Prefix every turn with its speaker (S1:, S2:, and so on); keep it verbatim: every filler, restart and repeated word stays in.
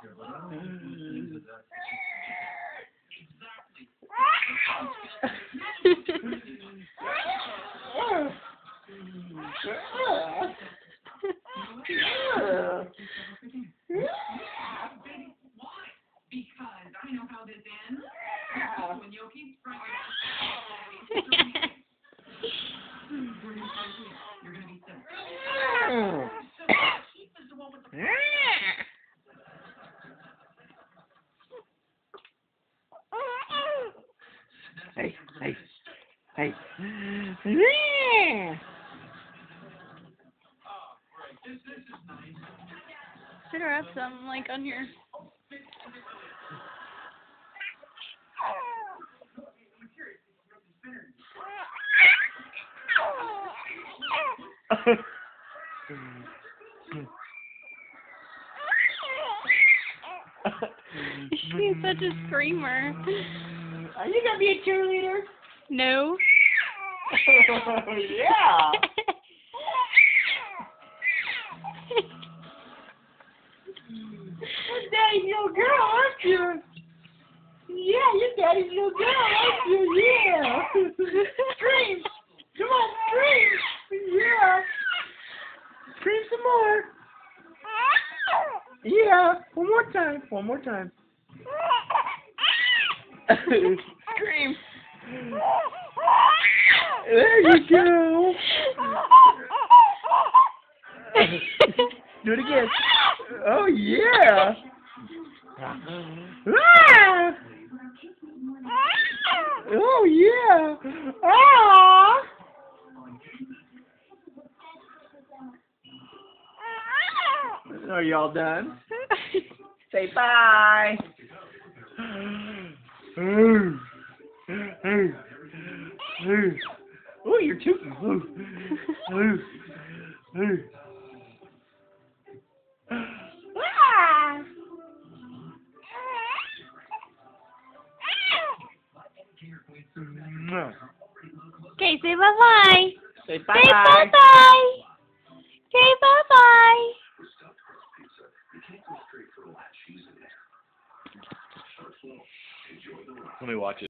S1: Because I know how this ends. When Yoki's front, you're gonna be sick.
S2: Hey, hey, hey.
S3: Should have some like on here. She's such a screamer.
S2: Are you gonna be a cheerleader?
S3: No.
S2: Yeah. Daddy's little girl, aren't you? Yeah, you're daddy's little girl, aren't you? Yeah. Scream. Come on, scream. Yeah. Scream some more. Yeah. One more time. One more time. Scream. There you go. Do it again. Oh, yeah. Ah! Oh, yeah. Ah! Are y'all done? Say bye. Oh, you're tooting.
S3: Okay, say bye bye.
S2: Say bye.
S3: Say bye bye. Say bye bye.
S2: Let me watch it.